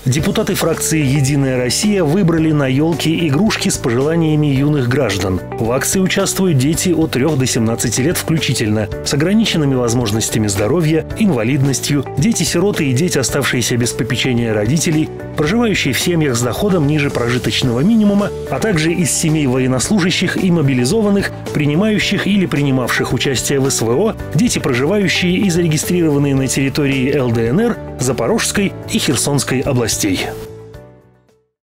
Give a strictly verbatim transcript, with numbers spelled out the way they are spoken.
Депутаты фракции «Единая Россия» выбрали на елке игрушки с пожеланиями юных граждан. В акции участвуют дети от трёх до семнадцати лет включительно, с ограниченными возможностями здоровья, инвалидностью, дети-сироты и дети, оставшиеся без попечения родителей, проживающие в семьях с доходом ниже прожиточного минимума, а также из семей военнослужащих и мобилизованных, принимающих или принимавших участие в СВО, дети, проживающие и зарегистрированные на территории ЛДНР, Запорожской и Херсонской областей.